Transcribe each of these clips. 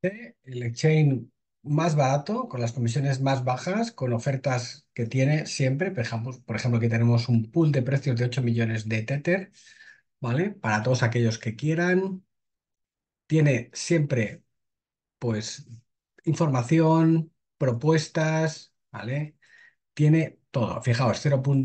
El exchange más barato, con las comisiones más bajas, con ofertas que tiene siempre. Por ejemplo, aquí tenemos un pool de precios de 8 millones de Tether, ¿vale? Para todos aquellos que quieran. Tiene siempre, pues, información, propuestas, ¿vale? Tiene todo. Fijaos,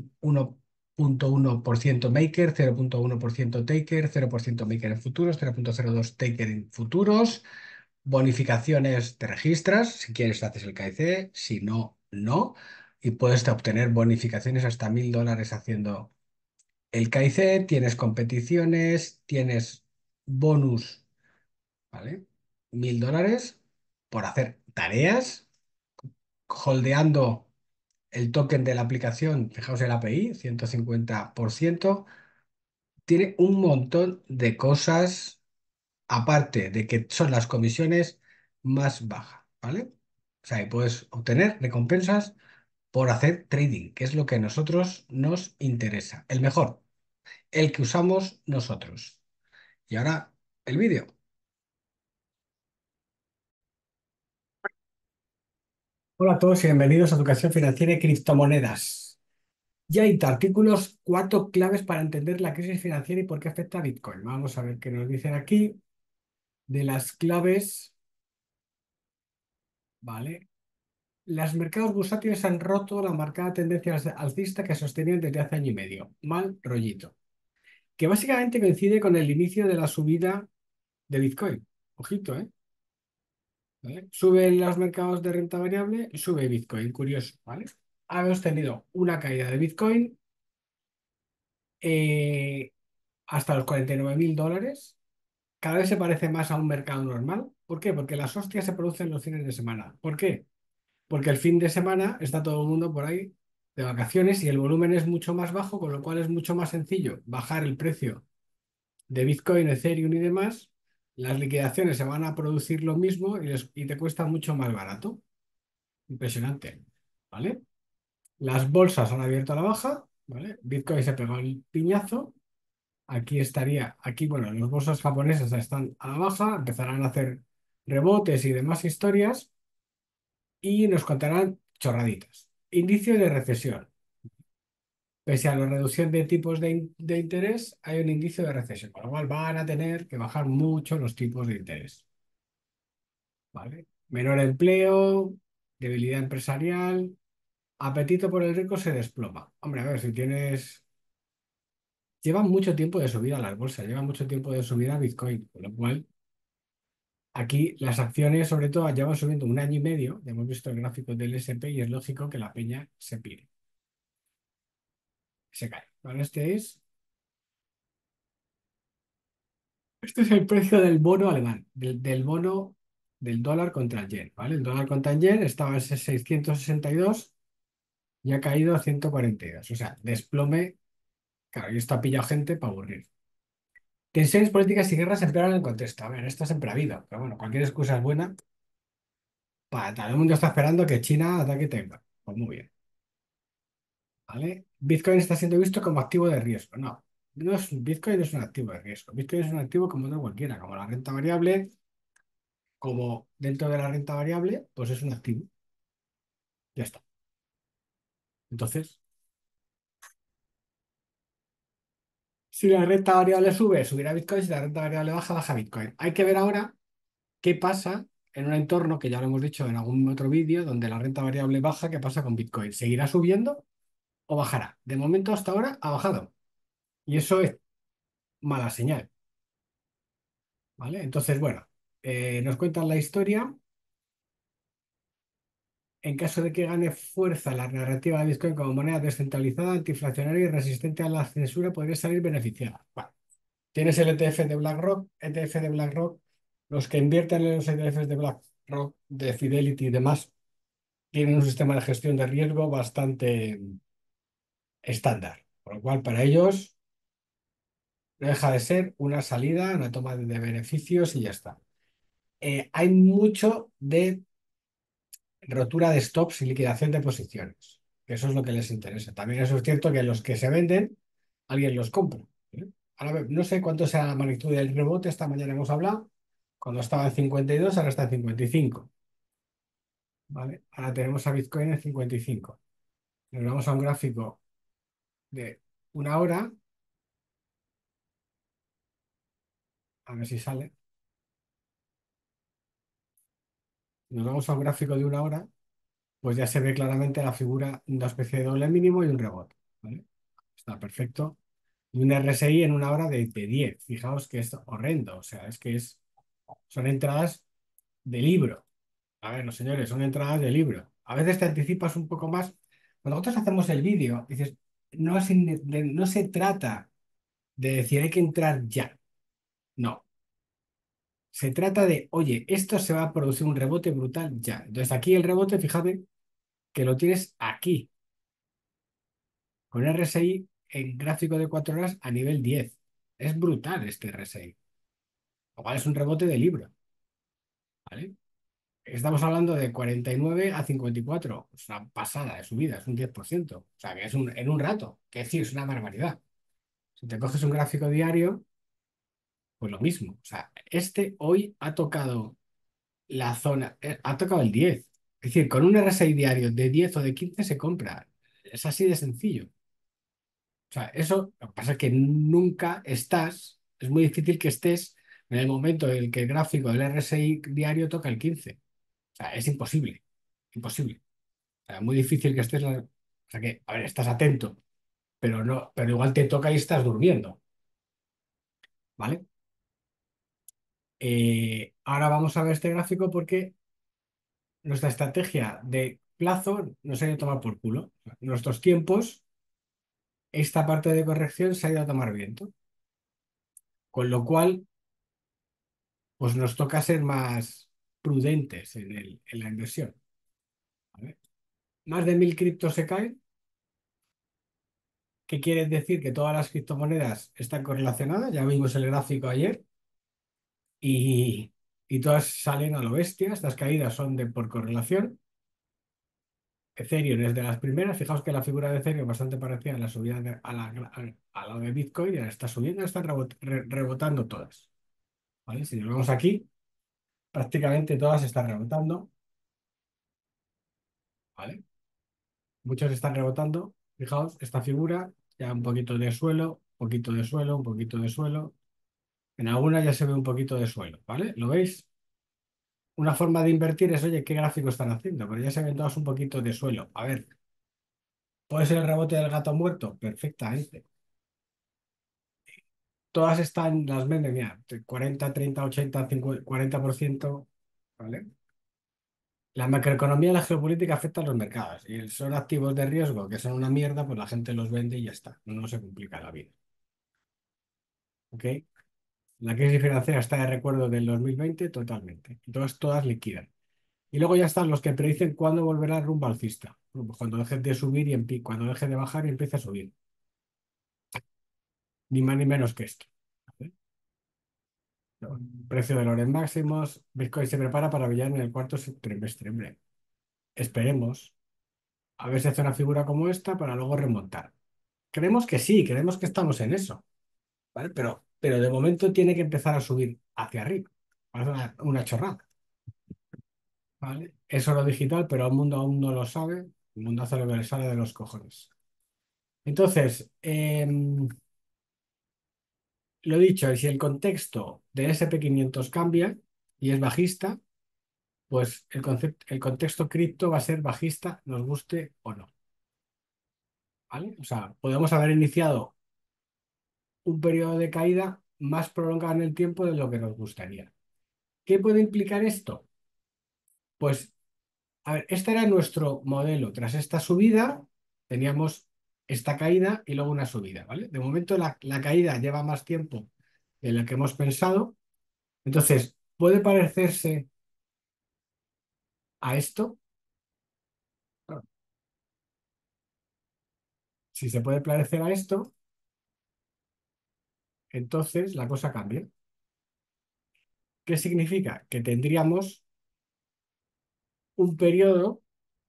0,1% maker, 0,1% taker, 0% maker en futuros, 0,02 taker en futuros. Bonificaciones te registras, si quieres haces el KIC, si no, no. Y puedes obtener bonificaciones hasta $1.000 haciendo el KIC. Tienes competiciones, tienes bonus, ¿vale? $1.000 por hacer tareas, holdeando el token de la aplicación. Fijaos el API, 150%. Tiene un montón de cosas aparte de que son las comisiones más bajas, ¿vale? O sea, y puedes obtener recompensas por hacer trading, que es lo que a nosotros nos interesa. El mejor, el que usamos nosotros. Y ahora, el vídeo. Hola a todos y bienvenidos a Educación Financiera y Criptomonedas. Ya hay artículos, 4 claves para entender la crisis financiera y por qué afecta a Bitcoin. Vamos a ver qué nos dicen aquí de las claves, ¿vale? Los mercados bursátiles han roto la marcada tendencia alcista que sostenían desde hace año y medio. Mal rollito. Que básicamente coincide con el inicio de la subida de Bitcoin. Ojito, ¿eh? ¿Vale? Suben los mercados de renta variable, sube Bitcoin. Curioso, ¿vale? Hemos tenido una caída de Bitcoin eh, hasta los $49.000. Cada vez se parece más a un mercado normal. ¿Por qué? Porque las hostias se producen los fines de semana. ¿Por qué? Porque el fin de semana está todo el mundo por ahí de vacaciones y el volumen es mucho más bajo, con lo cual es mucho más sencillo bajar el precio de Bitcoin, Ethereum y demás. Las liquidaciones se van a producir lo mismo y te cuesta mucho más barato. Impresionante, ¿vale? Las bolsas han abierto a la baja, ¿vale? Bitcoin se pegó el piñazo. Aquí, bueno, las bolsas japonesas están a la baja, empezarán a hacer rebotes y demás historias y nos contarán chorraditas. Indicio de recesión. Pese a la reducción de tipos de interés, hay un indicio de recesión, con lo cual van a tener que bajar mucho los tipos de interés, ¿vale? Menor empleo, debilidad empresarial, apetito por el rico se desploma. Hombre, a ver, si tienes... Llevan mucho tiempo de subida las bolsas, llevan mucho tiempo de subida Bitcoin, con lo cual aquí las acciones, sobre todo, llevan subiendo un año y medio. Ya hemos visto el gráfico del S&P y es lógico que la peña se pire, se cae. ¿Vale? Este es el precio del bono alemán, del bono del dólar contra el yen, ¿vale? El dólar contra el yen estaba en 662 y ha caído a 142. O sea, desplome. Claro, y esto ha pillado gente para aburrir. Tensiones políticas y guerras empeoran el contexto. A ver, esto siempre ha habido, pero bueno, cualquier excusa es buena. Todo el mundo está esperando que China ataque Taiwán. Pues muy bien, ¿vale? Bitcoin está siendo visto como activo de riesgo. No, Bitcoin no es un activo de riesgo. Bitcoin es un activo como otro cualquiera, como la renta variable, como dentro de la renta variable, pues es un activo. Ya está. Entonces, si la renta variable sube, subirá Bitcoin. Si la renta variable baja, baja Bitcoin. Hay que ver ahora qué pasa en un entorno que ya lo hemos dicho en algún otro vídeo, donde la renta variable baja, ¿qué pasa con Bitcoin? ¿Seguirá subiendo o bajará? De momento, hasta ahora, ha bajado. Y eso es mala señal, ¿vale? Entonces, bueno, nos cuentan la historia. En caso de que gane fuerza la narrativa de Bitcoin como moneda descentralizada, antiinflacionaria y resistente a la censura, podría salir beneficiada. Bueno, tienes el ETF de BlackRock, los que invierten en los ETFs de BlackRock, de Fidelity y demás, tienen un sistema de gestión de riesgo bastante estándar, por lo cual para ellos no deja de ser una salida, una toma de beneficios y ya está. Hay mucho de rotura de stops y liquidación de posiciones, que eso es lo que les interesa. También eso es cierto que los que se venden, alguien los compra, ¿eh? Ahora, no sé cuánto sea la magnitud del rebote, esta mañana hemos hablado, Cuando estaba en 52, ahora está en 55. ¿Vale? Ahora tenemos a Bitcoin en 55. Nos vamos a un gráfico de una hora, a ver si sale. Nos vamos a un gráfico de una hora, pues ya se ve claramente la figura, una especie de doble mínimo y un rebote. ¿Vale? Está perfecto. Y un RSI en una hora de 10. Fijaos que es horrendo. O sea, son entradas de libro. A ver, los señores, son entradas de libro. A veces te anticipas un poco más. Cuando nosotros hacemos el vídeo, dices, no se trata de decir hay que entrar ya. No. Se trata de, oye, esto se va a producir un rebote brutal ya. Entonces aquí el rebote, fíjate que lo tienes aquí, con RSI en gráfico de 4 horas a nivel 10. Es brutal este RSI. Lo cual es un rebote de libro, ¿vale? Estamos hablando de 49 a 54. Es una pasada de subida, es un 10%. O sea, que en un rato. Que decir, es una barbaridad. Si te coges un gráfico diario, pues lo mismo. O sea, este hoy ha tocado la zona, ha tocado el 10. Es decir, con un RSI diario de 10 o de 15 se compra. Es así de sencillo. O sea, eso, lo que pasa es que nunca es muy difícil que estés en el momento en el que el gráfico del RSI diario toca el 15. O sea, es imposible. Imposible. O sea, muy difícil que estés. O sea que, a ver, estás atento, pero no, pero igual te toca y estás durmiendo. ¿Vale? Ahora vamos a ver este gráfico porque nuestra estrategia de plazo nos ha ido a tomar por culo. Nuestros tiempos, esta parte de corrección se ha ido a tomar viento. Con lo cual, pues nos toca ser más prudentes en la inversión. ¿Vale? Más de 1.000 criptos se caen. ¿Qué quiere decir? Que todas las criptomonedas están correlacionadas. Ya vimos el gráfico ayer. Y, y todas salen a lo bestia. Estas caídas son por correlación. Ethereum es de las primeras. Fijaos que la figura de Ethereum es bastante parecida a la subida a la de Bitcoin. Ya está subiendo, están rebotando todas. ¿Vale? Si nos vemos aquí, prácticamente todas están rebotando. ¿Vale? Muchos están rebotando. Fijaos, esta figura, ya un poquito de suelo, un poquito de suelo, un poquito de suelo. En alguna ya se ve un poquito de suelo, ¿vale? ¿Lo veis? Una forma de invertir es, oye, ¿qué gráfico están haciendo? Pero ya se ven todas un poquito de suelo. A ver, ¿puede ser el rebote del gato muerto? Perfectamente. Todas están, las venden, mira, 40, 30, 80, 50, 40%, ¿vale? La macroeconomía y la geopolítica afectan a los mercados y son activos de riesgo que son una mierda, pues la gente los vende y ya está. No se complica la vida. ¿Ok? La crisis financiera está de recuerdo del 2020 totalmente. Entonces todas liquidan. Y luego ya están los que predicen cuándo volverá el rumbo alcista. Bueno, pues cuando deje de subir cuando deje de bajar y empiece a subir. Ni más ni menos que esto. ¿Vale? No, precio de los máximos. Bitcoin se prepara para brillar en el cuarto trimestre. Hombre, esperemos. A ver si hace una figura como esta para luego remontar. Creemos que sí, creemos que estamos en eso. ¿Vale? Pero de momento tiene que empezar a subir hacia arriba. Parece una chorrada. ¿Vale? Es oro digital, pero el mundo aún no lo sabe. El mundo hace lo que le sale de los cojones. Entonces, lo dicho, y si el contexto del SP500 cambia y es bajista, pues el contexto cripto va a ser bajista, nos guste o no. ¿Vale? O sea, podemos haber iniciado un periodo de caída más prolongado en el tiempo de lo que nos gustaría. ¿Qué puede implicar esto? Pues a ver, este era nuestro modelo. Tras esta subida, teníamos esta caída y luego una subida, ¿vale? De momento la caída lleva más tiempo de lo que hemos pensado. Entonces, puede parecerse a esto. Claro, si se puede parecer a esto, entonces la cosa cambia. ¿Qué significa? Que tendríamos un periodo,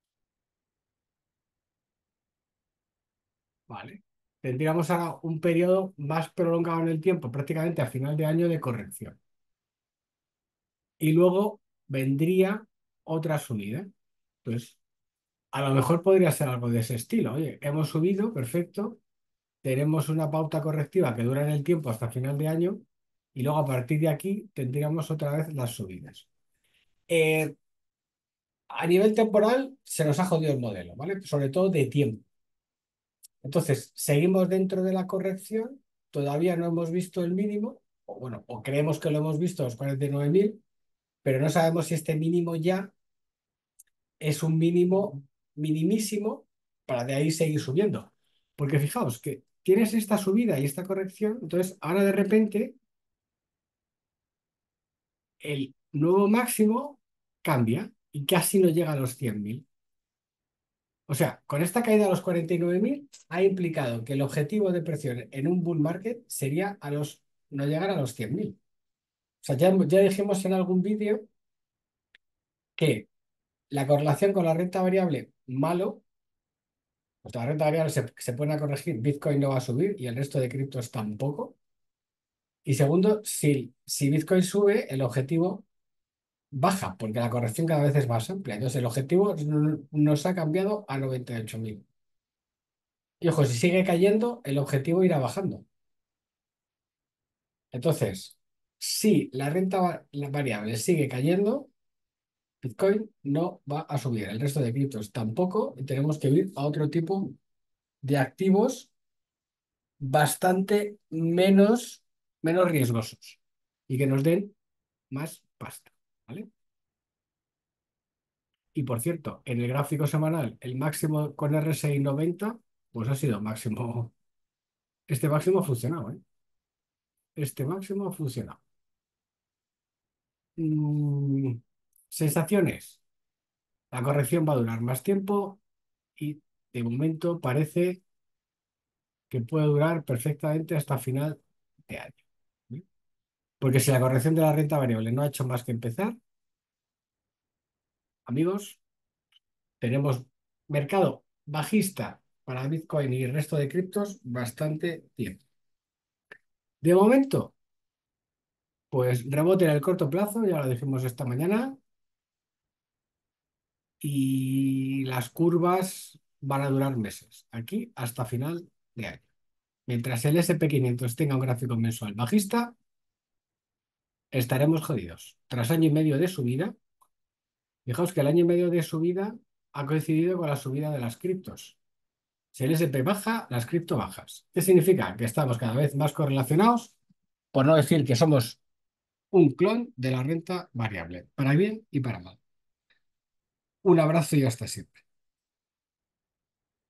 ¿vale? Tendríamos ahora un periodo más prolongado en el tiempo, prácticamente a final de año de corrección. y luego vendría otra subida. Entonces, a lo mejor podría ser algo de ese estilo. Oye, hemos subido, perfecto, tenemos una pauta correctiva que dura en el tiempo hasta final de año y luego a partir de aquí tendríamos otra vez las subidas. Eh, a nivel temporal se nos ha jodido el modelo, ¿vale? Sobre todo de tiempo. Entonces, seguimos dentro de la corrección, todavía no hemos visto el mínimo, o bueno, o creemos que lo hemos visto, los 49.000, pero no sabemos si este mínimo ya es un mínimo minimísimo para de ahí seguir subiendo. Porque fijaos que tienes esta subida y esta corrección, entonces ahora de repente el nuevo máximo cambia y casi no llega a los 100.000. O sea, con esta caída a los 49.000 ha implicado que el objetivo de precio en un bull market sería no llegar a los 100.000. O sea, ya dijimos en algún vídeo que la correlación con la renta variable malo, pues la renta variable se pone a corregir, Bitcoin no va a subir y el resto de criptos tampoco. Y segundo, si Bitcoin sube, el objetivo baja, porque la corrección cada vez es más amplia. Entonces, el objetivo nos ha cambiado a 98.000. Y ojo, si sigue cayendo, el objetivo irá bajando. Entonces, si la variable sigue cayendo, Bitcoin no va a subir. El resto de criptos tampoco. Y tenemos que ir a otro tipo de activos bastante menos riesgosos y que nos den más pasta. ¿Vale? Y por cierto, en el gráfico semanal, el máximo con RSI 90, pues ha sido máximo. Este máximo ha funcionado, ¿eh? Este máximo ha funcionado. Mm, sensaciones. La corrección va a durar más tiempo y de momento parece que puede durar perfectamente hasta final de año. ¿Sí? Porque si la corrección de la renta variable no ha hecho más que empezar, amigos, tenemos mercado bajista para Bitcoin y el resto de criptos bastante tiempo. De momento, pues rebote en el corto plazo, ya lo dijimos esta mañana, y las curvas van a durar meses, aquí hasta final de año. Mientras el SP500 tenga un gráfico mensual bajista, estaremos jodidos. Tras año y medio de subida, fijaos que el año y medio de subida ha coincidido con la subida de las criptos. Si el SP baja, las cripto bajas. ¿Qué significa? Que estamos cada vez más correlacionados, por no decir que somos un clon de la renta variable, para bien y para mal. Un abrazo y hasta siempre.